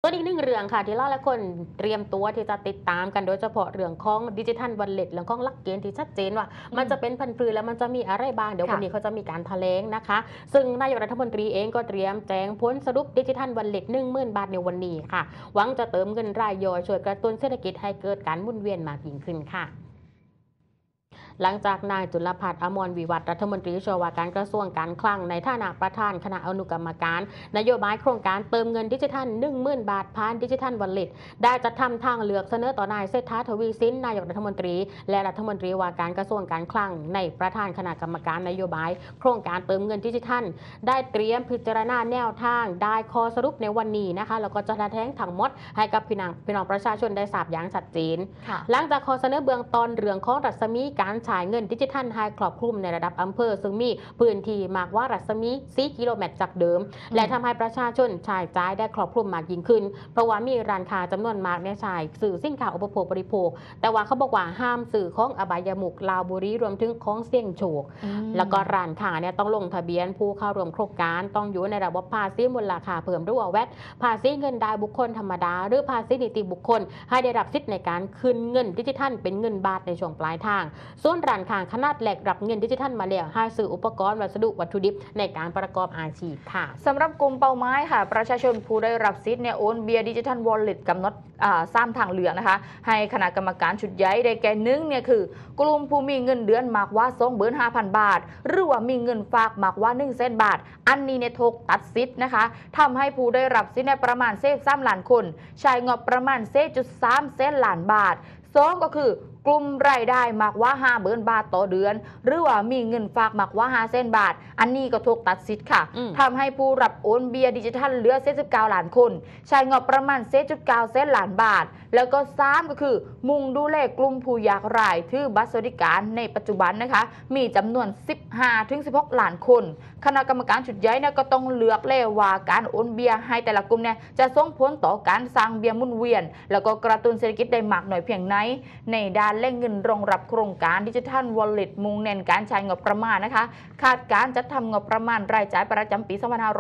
ส่วนอีกหนึ่งเรื่องค่ะที่หลายคนเตรียมตัวที่จะติดตามกันโดยเฉพาะเรื่องของดิจิทัลวอลเล็ตเรื่องของหลักเกณฑ์ที่ชัดเจนว่ามันจะเป็นพันธุ์พืชแล้วมันจะมีอะไรบ้างเดี๋ยววันนี้เขาจะมีการแถลงนะคะซึ่งนายกรัฐมนตรีเองก็เตรียมแจงผลสรุปดิจิทัลวอลเล็ต10,000 บาทในวันนี้ค่ะหวังจะเติมเงินรายย่อยช่วยกระตุ้นเศรษฐกิจให้เกิดการหมุนเวียนมากยิ่งขึ้นค่ะหลังจากนายจุลภัทร อมรวิวัฒน์รัฐมนตรีช่วยว่าการกระทรวงการคลังในฐานะประธานคณะอนุกรรมการนโยบายโครงการเติมเงินดิจิทัล10,000 บาทผ่านดิจิทัลวอลเล็ตได้จัดทำทางเลือกเสนอต่อนายเศรษฐา ทวีสินนายกรัฐมนตรีและรัฐมนตรีว่าการกระทรวงการคลังในประธานคณะกรรมการนโยบายโครงการเติมเงินดิจิทัลได้เตรียมพิจารณาแนวทางได้ข้อสรุปในวันนี้นะคะแล้วก็จะแถลงทั้งหมดให้กับพี่น้องประชาชนได้ทราบอย่างชัดเจนหลังจากข้อเสนอเบื้องต้นเรื่องของรัศมีการฉายเงินดิจิทัลให้ครอบคลุมในระดับอำเภอซึ่งมีพื้นที่มากกว่ารัศมี4 กิโลเมตรจากเดิมและทำให้ประชาชนใช้จ่ายได้ครอบคลุมมากยิ่งขึ้นเพราะว่ามีร้านค้าจำนวนมากในชายสื่อสินค้าอุปโภคบริโภคแต่ว่าเขาบอกว่าห้ามสื่อของอบายมุขลาวบุรีรวมถึงของเสี่ยงโชคแล้วก็ร้านค้าเนี่ยต้องลงทะเบียนผู้เข้าร่วมโครงการต้องอยู่ในระบบภาษีมูลค่าเพิ่มหรือว่าแวตภาษีเงินได้บุคคลธรรมดาหรือภาษีนิติบุคคลให้ได้รับสิทธิ์ในการคืนเงินดิจิทัลเป็นเงินบาทในช่วงปลายทางส่วนร้านค้าขนาดเล็กรับเงินดิจิทัลมาแล้วให้ซื้ออุปกรณ์วัสดุวัตถุดิบในการประกอบอาชีพค่ะสำหรับกลุ่มเป้าหมายค่ะประชาชนผู้ได้รับสิทธิ์เนี่ยโอนเบียดิจิทัลวอลเล็ตกำหนด3 ทางเลือกนะคะให้คณะกรรมการชุดใหญ่ได้แก่1เนี่ยคือกลุ่มผู้มีเงินเดือนมากกว่า25,000 บาทหรือว่ามีเงินฝากมากกว่า100,000 บาทอันนี้เนี่ยถูกตัดสิทธิ์นะคะทำให้ผู้ได้รับสิทธิ์ในประมาณ3 ล้านคนใช้งบประมาณ3.3 ล้านบาท2ก็คือกลุ่มรายได้มากกว่า50,000 บาทต่อเดือนหรือว่ามีเงินฝากมากกว่า500,000 บาทอันนี้ก็ถูกตัดสิทธิ์ค่ะทำให้ผู้รับโอนเบียดิจิทัลเหลือ49 ล้านคนใช้งบประมาณ4.9 ล้านบาทแล้วก็3ก็คือมุ่งดูแลกลุ่มผู้ยากไร้ที่บัตรสวัสดิการในปัจจุบันนะคะมีจำนวน 15-16 ล้านคนคณะกรรมการชุดใหญ่เนี่ยก็ต้องเลือกเลยว่าการโอนเบียให้แต่ละกลุ่มเนี่ยจะส่งผลต่อการสร้างเบียหมุนเวียนแล้วก็กระตุ้นเศรษฐกิจได้มากหน่อยเพียงไหนในด้านเร่งเงินรองรับโครงการดิจิทัลวอลเล็ตมุ่งเน้นการใช้งบประมาณนะคะคาดการจัดทำงบประมาณรายจ่ายประจำปี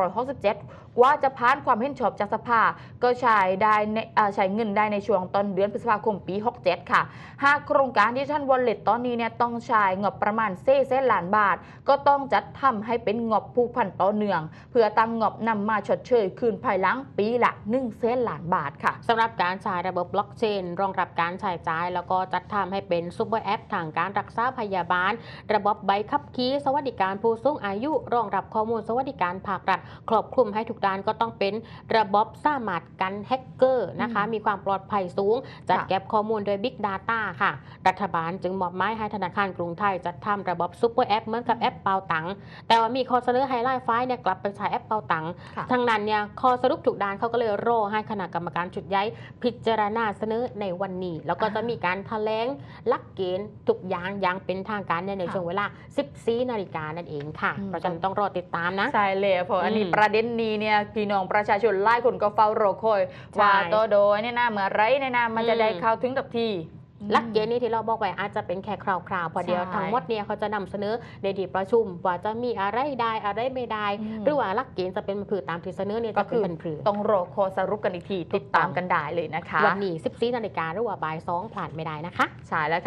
2567 ว่าจะผ่านความเห็นชอบจากสภาก็ใช้เงินได้ในช่วงต้นเดือนพฤษภาคมปี 67 ค่ะหากโครงการดิจิทัลวอลเล็ตตอนนี้เนี่ยต้องใช้งบประมาณ400,000 ล้านบาทก็ต้องจัดทำให้เป็นงบผูกพันต่อเนื่องเพื่อตั้งงบนำมาชดเชยคืนภายหลังปีละ100,000 ล้านบาทค่ะสำหรับการใช้ระบบบล็อกเชนรองรับการใช้จ่ายแล้วก็จัดทำให้เป็นซุปเปอร์แอปทางการรักษาพยาบาลระบบใบขับขี่สวัสดิการผู้สูงอายุรองรับข้อมูลสวัสดิการภาครัฐครอบคลุมให้ทุกด้านก็ต้องเป็นระบบสามารถกันแฮกเกอร์นะคะมีความปลอดภัยสูงจัดเก็บข้อมูลโดย Big Data ค่ะรัฐบาลจึงมอบหมายให้ธนาคารกรุงไทยจัดทำระบบซุปเปอร์แอปเหมือนกับแอปเปาตังแต่ว่ามีข้อเสนอให้ไล่ไฟล์เนี่ยกลับไปใช้แอปเปาตังทั้งนั้นเนี่ยข้อสรุปทุกด้านเขาก็เลยรอให้คณะกรรมการชุดใหญ่พิจารณาเสนอในวันนี้แล้วก็จะมีการแถลงหลักเกณฑ์ทุกอย่างเป็นทางการในช่วงเวลา 14 นาฬิกานั่นเองค่ะเพราะฉะนั้นต้องรอติดตามนะใช่เลยเพราะอันนี้ประเด็นนี้เนี่ยพี่น้องประชาชนหลายคนก็เฝ้ารอคอยว่าตัวโดยเนี่ยนะเมื่อไรเนี่ยนะมันจะได้เข้าถึงกับทีหลักเกณฑ์นี้ที่เราบอกไว้อาจจะเป็นแค่คร่าวๆพอเดียวทั้งหมดเนี่ยเขาจะนำเสนอในที่ประชุมว่าจะมีอะไรได้อะไรไม่ได้หรือว่าหลักเกณฑ์จะเป็นผืนตามที่เสนอเนี่ยจะเป็นผืนต้องรอข้อสรุปกันอีกทีติดตามกันได้เลยนะคะวันนี้ 14 นาฬิกาหรือว่าบ่าย 2พลาดไม่ได้นะคะใช่แล้ว